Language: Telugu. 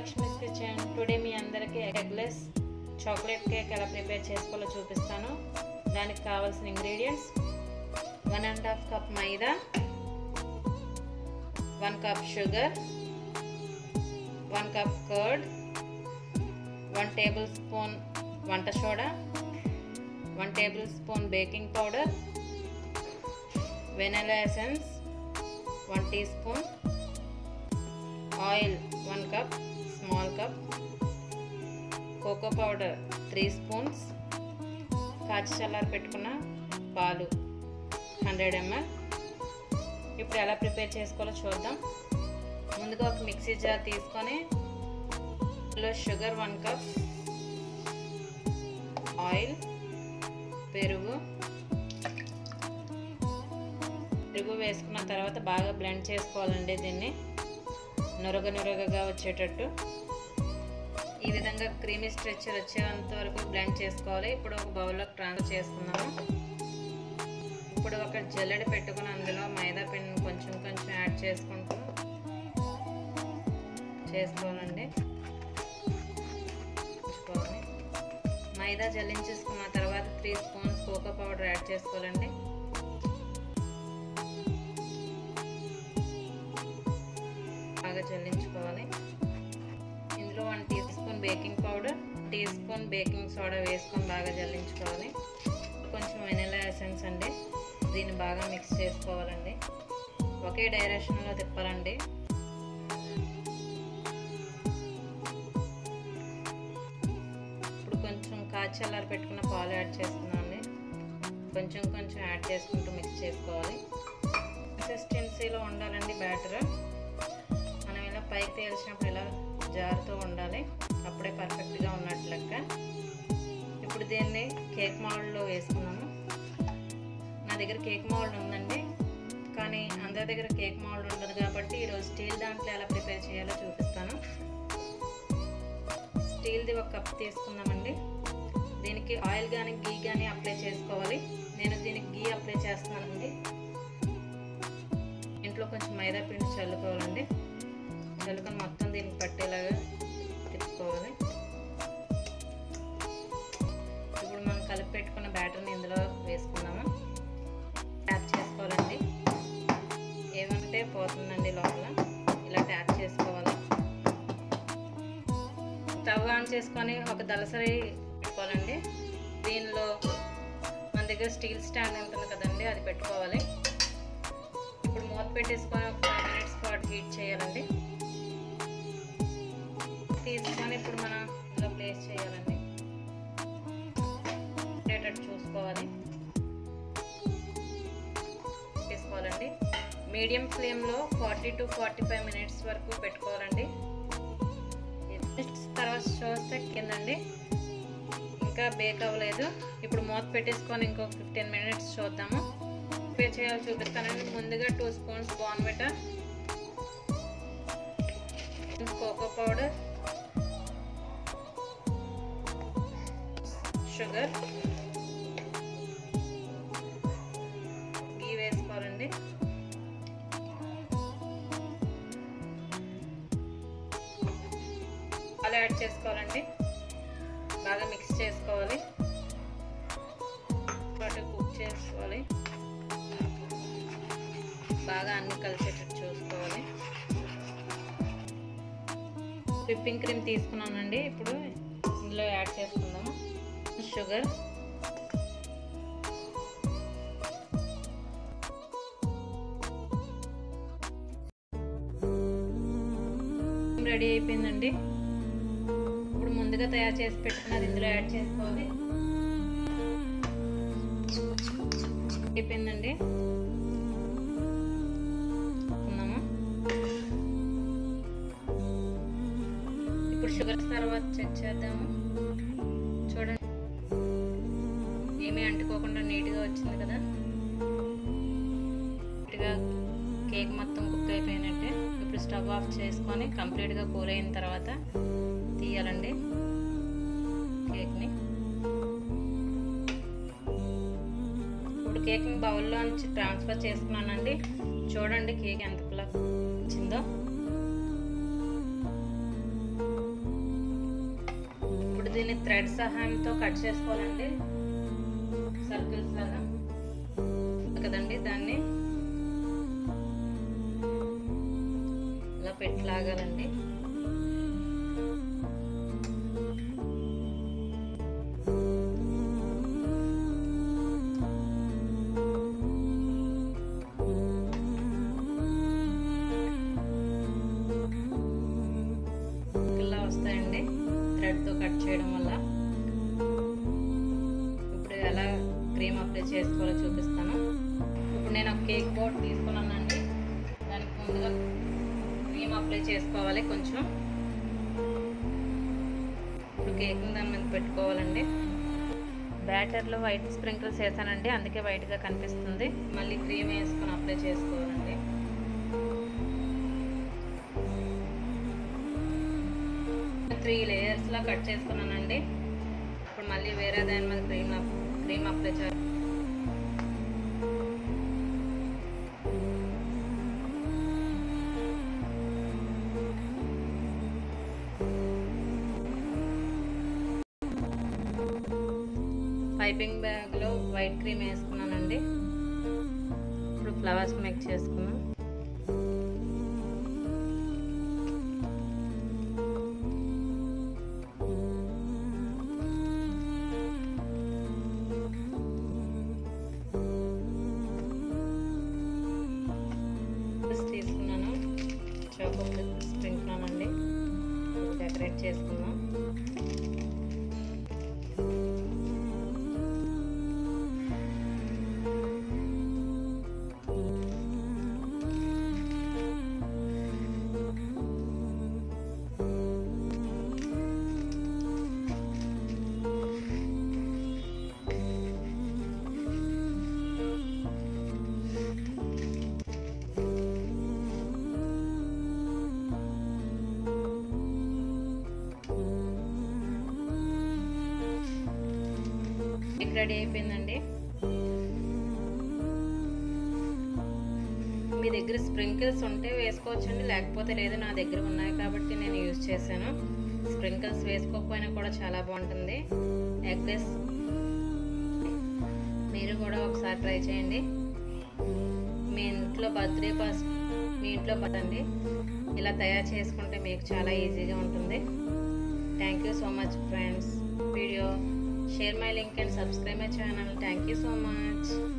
లక్ష్మీస్ కిచెన్. టుడే మీ అందరికీ ఎగ్లెస్ చాక్లెట్ కేక్ ఎలా ప్రిపేర్ చేసుకోవాలో చూపిస్తాను. దానికి కావాల్సిన ingredients 1.5 cup maida, 1 cup sugar, 1 cup curd, 1 tablespoon వంట soda, 1 tablespoon baking powder, vanilla essence 1 teaspoon, oil 1 cup small cup, cocoa powder 3 spoons, కాచి చల్లారి పెట్టుకున్న పాలు 100 ml. ఇప్పుడు ఎలా ప్రిపేర్ చేసుకోవాలో చూద్దాం. ముందుగా ఒక మిక్సీ జార్ తీసుకొని ఇందులో షుగర్ 1 కప్, ఆయిల్, పెరుగు వేసుకున్న తర్వాత బాగా బ్లెండ్ చేసుకోవాలండి. దీన్ని నురగగా వచ్చేటట్టు ఈ విధంగా క్రీమీ స్ట్రక్చర్ వచ్చేంత వరకు బ్లెండ్ చేసుకోవాలి. ఇప్పుడు ఒక బౌల్లోకి ట్రాన్స్ఫర్ చేసుకున్నాము. ఇప్పుడు ఒక జల్లెడ పెట్టుకుని అందులో మైదా పిండిని కొంచెం యాడ్ చేసుకుంటూ చేసుకోవాలండి. మైదా జల్లించేసుకున్న తర్వాత 3 స్పూన్స్ కోకో పౌడర్ యాడ్ చేసుకోవాలండి. బాగా జల్లించుకోవాలి. ఇందులో 1 teaspoon baking powder, teaspoon baking soda వేసుకొని బాగా జల్లించుకోవాలి. కొంచెం వెనిలా ఎసెన్స్ అండి. దీన్ని బాగా మిక్స్ చేసుకోవాలండి. ఒకే డైరెక్షన్లో తిప్పాలండి. ఇప్పుడు కొంచెం కాచి చల్లారి పెట్టుకున్న పాలు యాడ్ చేసుకున్నామండి. కొంచెం యాడ్ చేసుకుంటూ మిక్స్ చేసుకోవాలి. కన్సిస్టెన్సీలో ఉండాలండి బ్యాటర్. మనం ఇలా పైకి తేల్చినప్పుడు ఇలా జారుతూ ఉండాలి. అప్పుడే పర్ఫెక్ట్గా ఉన్నట్టు లెక్క. ఇప్పుడు దీన్ని కేక్ మౌల్డ్లో వేసుకున్నాము. నా దగ్గర కేక్ మౌల్డ్ ఉందండి, కానీ అందరి దగ్గర కేక్ మౌల్డ్ ఉండదు కాబట్టి ఈరోజు స్టీల్ దాంట్లో ఎలా ప్రిపేర్ చేయాలో చూపిస్తాను. స్టీల్ది 1 కప్ తీసుకుందామండి. దీనికి ఆయిల్ కానీ గీ కానీ అప్లై చేసుకోవాలి. నేను దీనికి గీ అప్లై చేస్తున్నానండి. ఇంట్లో కొంచెం మైదా పిండి చల్లుకోవాలండి. చల్లుకొని మొత్తం దీనికి పట్టేలాగా తిప్పుకోవాలి. ఇప్పుడు మనం కలిపి పెట్టుకున్న బ్యాటర్ని ఇందులో వేసుకున్నాము. ట్యాప్ చేసుకోవాలండి. ఏమంటే పోతుందండి లోపల. ఇలా ట్యాప్ చేసుకోవాలి. స్టవ్ ఆన్ చేసుకొని ఒక దలసరి పెట్టుకోవాలండి. దీనిలో మన దగ్గర స్టీల్ స్టాండ్ ఉంటుంది కదండి, అది పెట్టుకోవాలి. ఇప్పుడు మూత పెట్టేసుకొని ఒక 5 మినిట్స్ పాటు హీట్ చేయాలండి. తీసుకొని ఇప్పుడు మనం ఇలా ప్లేస్ చేయాలండి. ఉండేటట్టు చూసుకోవాలి. తీసుకోవాలండి. మీడియం ఫ్లేమ్లో 40 to 45 మినిట్స్ వరకు పెట్టుకోవాలండి. తర్వాత చూస్తే కిందండి ఇంకా బేక్ అవ్వలేదు. ఇప్పుడు మూత పెట్టేసుకొని ఇంకొక 15 మినిట్స్ చూద్దాము. ప్రిపేర్ చేయాలో చూపిస్తానండి. ముందుగా 2 spoons Bournvita, cocoa powder, sugar, ghee వేసుకోవాలండి. పాలు యాడ్ చేసుకోవాలండి. బాగా మిక్స్ చేసుకోవాలి. పాటు కుక్ చేసుకోవాలి. బాగా అన్ని కలిసేటట్టు చూసుకోవాలి. విప్పింగ్ క్రీమ్ తీసుకున్నానండి. ఇప్పుడు ఇందులో యాడ్ చేసుకుందాము. షుగర్, రెడీ అయిపోయిందండి. ఇప్పుడు ముందుగా తయారు చేసి పెట్టుకున్నది ఇందులో యాడ్ చేసుకోవాలి. అయిపోయిందండి. ఇప్పుడు షుగర్ తర్వాత చెక్ చేద్దాము. చూడండి, ఏమీ అంటుకోకుండా నీట్గా వచ్చింది కదా. నీట్గా కేక్ మొత్తం కుక్ అయిపోయినట్టే. ఇప్పుడు స్టవ్ ఆఫ్ చేసుకొని కంప్లీట్గా కూల్ అయిన తర్వాత తీయాలండి కేక్ని. ఇప్పుడు కేక్ని బౌల్లో నుంచి ట్రాన్స్ఫర్ చేసుకున్నానండి. చూడండి కేక్ ఎంత వచ్చిందో. దీన్ని థ్రెడ్ సహాయంతో కట్ చేసుకోవాలండి, సర్కిల్స్ లాగా కదండి. దాన్ని ఇలా పెట్టి లాగాలండి. ఇలా వస్తాయండి థ్రెడ్తో కట్ చేయడం వల్ల. ఇప్పుడు ఎలా క్రీమ్ అప్లై చేసుకోవాలో చూపిస్తాను. ఇప్పుడు నేను ఒక కేక్ బోర్డ్ తీసుకున్నానండి. దానికి ముందుగా క్రీమ్ అప్లై చేసుకోవాలి కొంచెం. ఇప్పుడు కేక్ని దాని మీద పెట్టుకోవాలండి. బ్యాటర్లో వైట్ స్ప్రింకిల్స్ వేసానండి, అందుకే వైట్గా కనిపిస్తుంది. మళ్ళీ క్రీమ్ వేసుకొని అప్లై చేసుకోవాలండి. త్రీ లేయర్స్లా కట్ చేసుకున్నానండి. ఇప్పుడు మళ్ళీ వేరే దాని మీద క్రీమ్ అప్లై చేయాలి. పైపింగ్ బ్యాగ్లో వైట్ క్రీమ్ వేసుకున్నానండి. ఇప్పుడు ఫ్లవర్స్ మిక్స్ చేసుకున్నాం. తీసుకున్నాను, చాకోలెట్ స్ప్రింక్లర్నండి. డెకరేట్ చేసుకున్నాం. రెడీ అయిపోయిందండి. మీ దగ్గర స్ప్రింకిల్స్ ఉంటే వేసుకోవచ్చండి, లేకపోతే లేదు. నా దగ్గర ఉన్నాయి కాబట్టి నేను యూజ్ చేశాను. స్ప్రింకిల్స్ వేసుకోకపోయినా కూడా చాలా బాగుంటుంది. ఎగ్లెస్ మీరు కూడా ఒకసారి ట్రై చేయండి. మీ ఇంట్లో బర్త్డే ఇలా తయారు చేసుకుంటే మీకు చాలా ఈజీగా ఉంటుంది. Thank you so much friends. Video share my link and subscribe my channel. Thank you so much.